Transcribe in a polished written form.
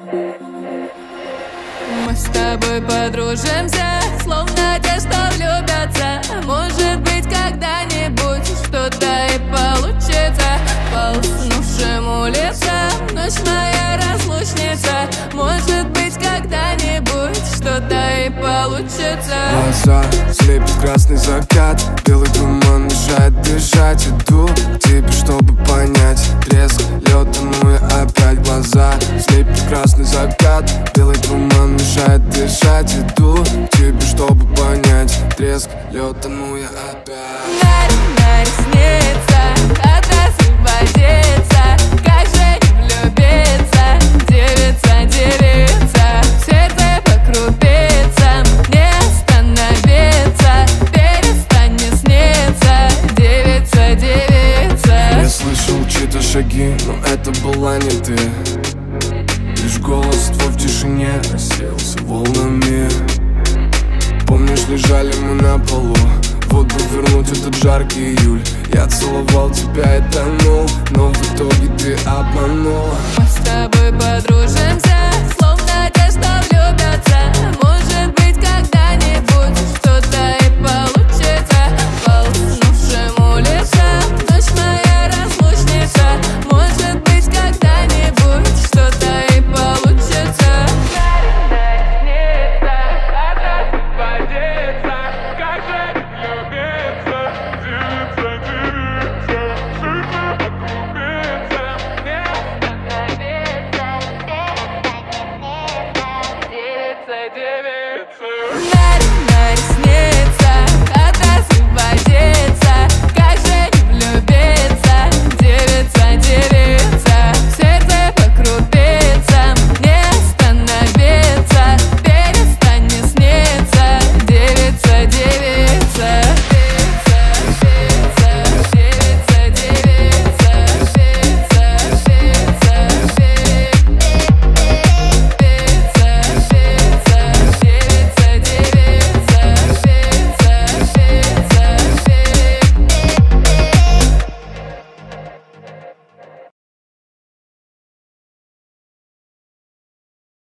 Мы с тобой подружимся, словно те, что влюбятся. Может быть, когда-нибудь что-то и получится. По уснувшим улицам ночь моя разлучница. Может быть, когда-нибудь что-то и получится. Глаза слепит красный закат, белый туман мешает дышать. Иду к тебе, чтобы понять треск лёда, ну и опять глаза слепит красный закат, белый туман мешает дышать. Иду к тебе, чтобы понять треск лёда, ну и опять. На ресница, от освободиться. Как же не влюбиться, девица, девица. Сердце по крупицам, не остановиться. Перестань не сниться, девица, девица. Я слышал чьи-то шаги, но это была не ты. Лишь голос твой в тишине рассеялся волнами. Помнишь, лежали мы на полу, вот бы вернуть этот жаркий июль. Я целовал тебя и тонул, но в итоге ты обманула. Мы